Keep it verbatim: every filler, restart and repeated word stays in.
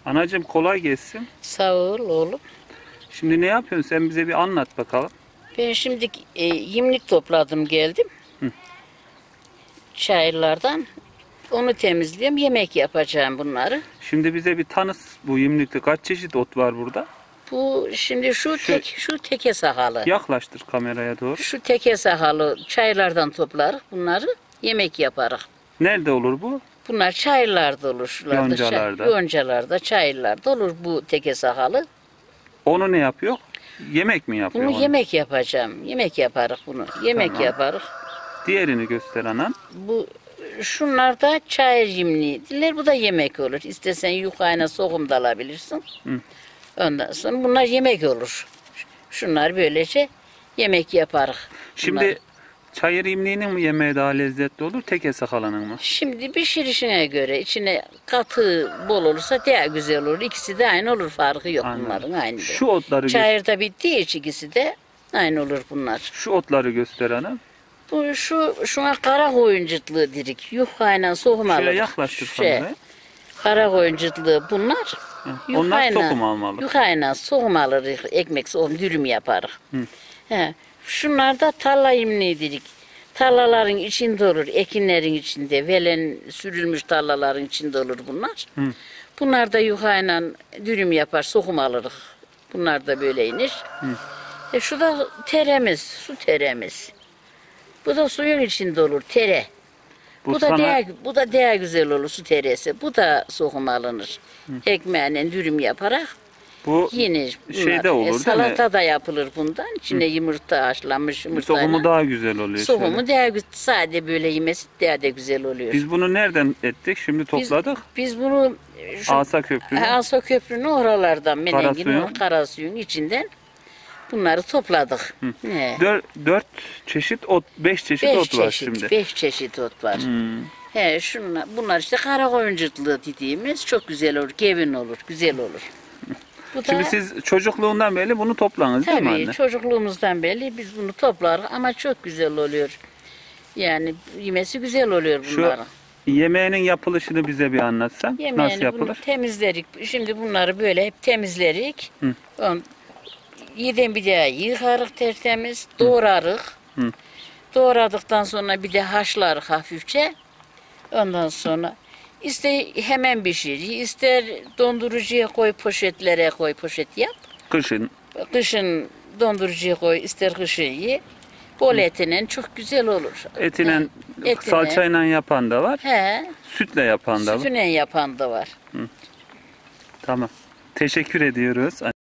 Anacığım kolay gelsin. Sağ ol oğlum. Şimdi ne yapıyorsun? Sen bize bir anlat bakalım. Ben şimdi e, yemlik topladım geldim. Hı. Çayırlardan. Onu temizliyorum. Yemek yapacağım bunları. Şimdi bize bir tanıt, bu yemlikte kaç çeşit ot var burada? Bu şimdi şu, Şu- tek şu teke sahalı. Yaklaştır kameraya doğru. Şu teke sahalı çayırlardan toplarız bunları. Yemek yaparız. Nerede olur bu? Bunlar çayırlarda olur. Şuralarda, Yoncalarda. Çay, yoncalarda, çayırlarda olur bu teke sahalı. Onu ne yapıyor? Yemek mi yapıyor? Bunu onu? yemek yapacağım. Yemek yaparız bunu. Yemek Tamam. yaparız. Diğerini göster anam. Bu şunlar da çayır yemliğidirler. Bu da yemek olur. İstersen yukarına soğum da alabilirsin. Hı. Ondan sonra bunlar yemek olur. Şunlar böylece yemek yaparız. Şimdi bunları. çayır imliğinin mi yemeği daha lezzetli olur, teke sakalanın mı? Şimdi pişirişine göre içine katı bol olursa daha güzel olur. İkisi de aynı olur. Farkı yok Anladım. bunların aynı. Şu otları gö- Çayırda bittiği için ikisi de aynı olur bunlar. şu otları göster anam. Bu şu şuna kara koyuncutluğu dirik. Yukarıyla soğum alır. Şöyle yaklaştır Şey, kamerayı. Kara koyuncutluğu bunlar. Hı, onlar sokum almalı. Yukarıyla soğum alırız. Ekmek soğum dürüm yaparız. Hı. He. Şunlar da tarla imliği dirik. Tarlaların içinde olur. Ekinlerin içinde. Velen sürülmüş tarlaların içinde olur bunlar. Hı. Bunlar da yukarıyla dürüm yapar. Soğum alırız. Bunlar da böyle inir. Hı. E şu da teremiz. Su teremiz. Bu da suyun içinde olur. Tere. Bu, Bu da sana daha, bu da daha güzel olur su teresi. Bu da soğum alınır. Ekmeğine dürüm yaparak bu yenir bunlar. şeyde olur E, değil mi? salata da yapılır bundan. İçine yumurta haşlanmış yumurtayla. sokumu daha güzel oluyor. Soğumu şöyle. daha güzel. Sade böyle yemesi daha da güzel oluyor. Biz bunu nereden ettik? Şimdi Biz- topladık. Biz, bunu şu Asa Köprü'nün. Asa Köprü'nün oralardan Menengi'nin Karasuyun. o Karasuyun içinden bunları topladık. He. Dört, dört çeşit ot, beş çeşit Beş ot var çeşit, şimdi. beş çeşit ot var. Hmm. He, şunlar, bunlar işte kara koyuncutluğu dediğimiz çok güzel olur, gevin olur, güzel olur. Bu Şimdi da siz çocukluğundan beri bunu toplanız değil mi tabii anne? çocukluğumuzdan beri biz bunu toplarız ama çok güzel oluyor. Yani yemesi güzel oluyor Şu bunların. yemeğinin yapılışını bize bir anlatsan. Nasıl Yemeğini bunu yapılır? temizlerik. Şimdi bunları böyle hep temizlerik. Hı. On, yeden bir daha yıkarık tertemiz, doğrarık. Hı. Doğradıktan sonra bir de haşlarık hafifçe. Ondan sonra ister hemen pişir, ister dondurucuya koy, poşetlere koy, poşet yap. Kışın. Kışın dondurucuya koy, ister kışın ye. Bol etinen çok güzel olur. Etinen, He, etine. salçayla yapan da var. He, Sütle yapan da var. sütüne yapan da var. Tamam. Teşekkür ediyoruz.